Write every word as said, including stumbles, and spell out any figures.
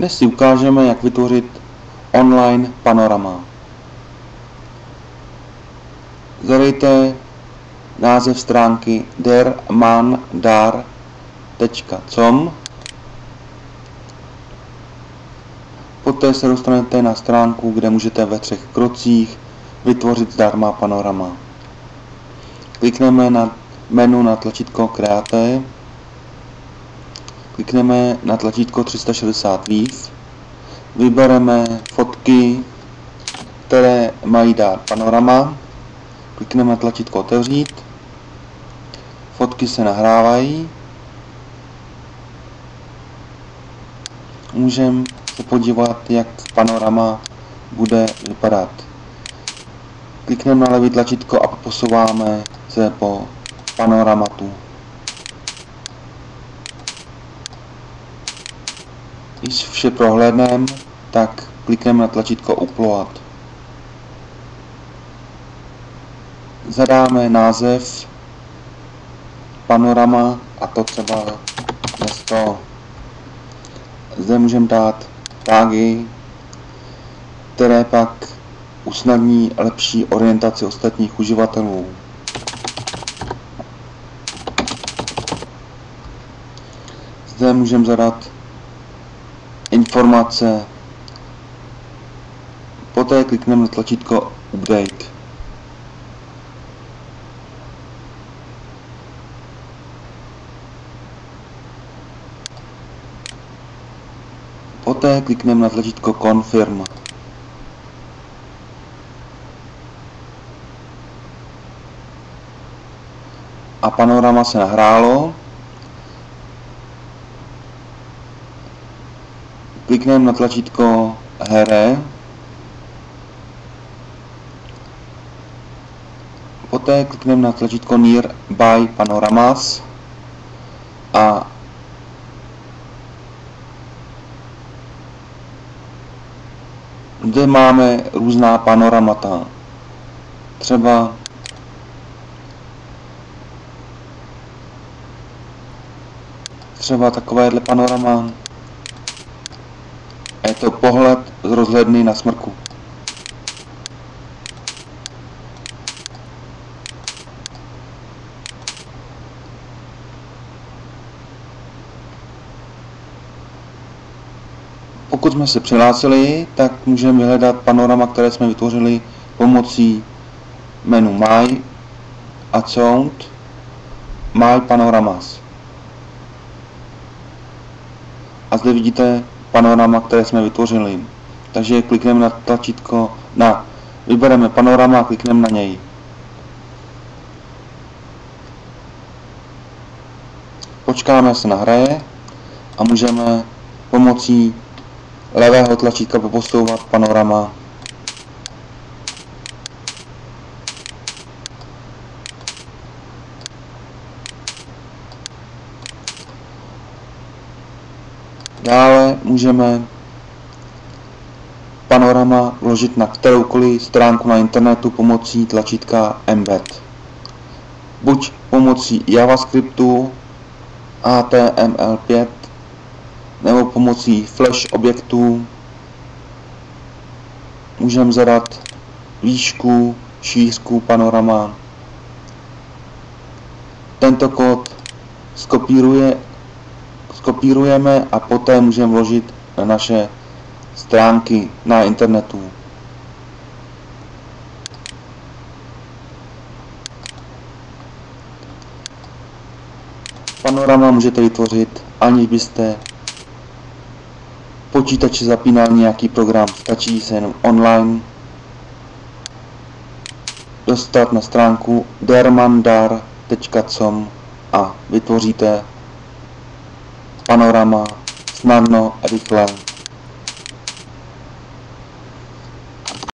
Dnes si ukážeme, jak vytvořit online panorama. Zadejte název stránky dermandar tečka com. Poté se dostanete na stránku, kde můžete ve třech krocích vytvořit zdarma panorama. Klikneme na menu na tlačítko Create. Klikneme na tlačítko tři sta šedesát vív. Vybereme fotky, které mají dát panorama. Klikneme na tlačítko Otevřít. Fotky se nahrávají. Můžeme se podívat, jak panorama bude vypadat. Klikneme na levé tlačítko a posouváme se po panoramatu. Když vše prohlédneme, tak klikneme na tlačítko Upload. Zadáme název panorama, a to třeba město. Zde můžeme dát tagy, které pak usnadní lepší orientaci ostatních uživatelů. Zde můžeme zadat informace. Poté klikneme na tlačítko Update. Poté klikneme na tlačítko Confirm. A panorama se nahrálo. Klikneme na tlačítko Here. Poté klikneme na tlačítko Nearby Panoramas a zde máme různá panoramata. Třeba třeba takovéhle panorama. Je to pohled z rozhledny na Smrku. Pokud jsme se přihlásili, tak můžeme vyhledat panorama, které jsme vytvořili pomocí menu My a Sound, My Panoramas. A zde vidíte panorama, které jsme vytvořili. Takže klikneme na tlačítko na, vybereme panorama a klikneme na něj. Počkáme, až se nahraje a můžeme pomocí levého tlačítka posouvat panorama. Dále můžeme panorama vložit na kteroukoliv stránku na internetu pomocí tlačítka Embed. Buď pomocí JavaScriptu, H T M L pět, nebo pomocí Flash objektů. Můžeme zadat výšku, šířku panorama. Tento kód skopíruje skopírujeme a poté můžeme vložit na naše stránky na internetu. Panorama můžete vytvořit, aniž byste počítače zapínal nějaký program. Stačí se jenom online dostat na stránku dermandar tečka com a vytvoříte panorama snadno a rychle.